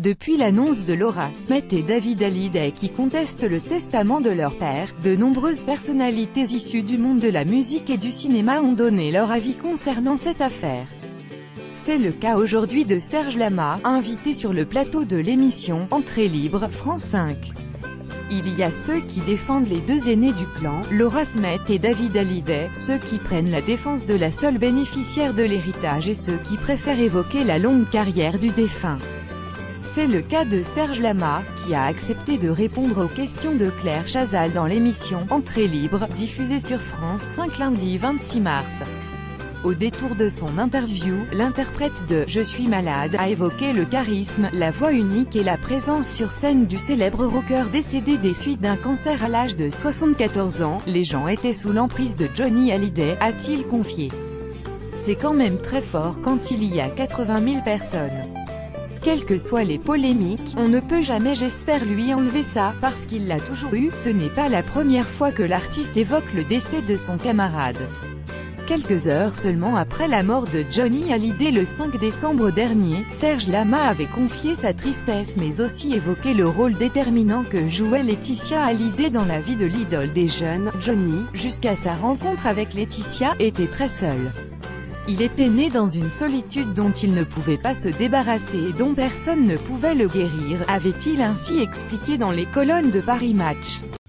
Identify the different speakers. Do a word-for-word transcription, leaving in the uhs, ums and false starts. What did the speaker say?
Speaker 1: Depuis l'annonce de Laura Smet et David Hallyday qui contestent le testament de leur père, de nombreuses personnalités issues du monde de la musique et du cinéma ont donné leur avis concernant cette affaire. C'est le cas aujourd'hui de Serge Lama, invité sur le plateau de l'émission « Entrée libre » France cinq. Il y a ceux qui défendent les deux aînés du clan, Laura Smet et David Hallyday, ceux qui prennent la défense de la seule bénéficiaire de l'héritage et ceux qui préfèrent évoquer la longue carrière du défunt. C'est le cas de Serge Lama, qui a accepté de répondre aux questions de Claire Chazal dans l'émission « Entrée libre » diffusée sur France cinq lundi vingt-six mars. Au détour de son interview, l'interprète de « Je suis malade » a évoqué le charisme, la voix unique et la présence sur scène du célèbre rocker décédé des suites d'un cancer à l'âge de soixante-quatorze ans. Les gens étaient sous l'emprise de Johnny Hallyday, a-t-il confié. C'est quand même très fort quand il y a quatre-vingt mille personnes. Quelles que soient les polémiques, on ne peut jamais j'espère lui enlever ça, parce qu'il l'a toujours eu. Ce n'est pas la première fois que l'artiste évoque le décès de son camarade. Quelques heures seulement après la mort de Johnny Hallyday le cinq décembre dernier, Serge Lama avait confié sa tristesse mais aussi évoqué le rôle déterminant que jouait Laetitia Hallyday dans la vie de l'idole des jeunes. Johnny, jusqu'à sa rencontre avec Laetitia, était très seul. Il était né dans une solitude dont il ne pouvait pas se débarrasser et dont personne ne pouvait le guérir, avait-il ainsi expliqué dans les colonnes de Paris Match.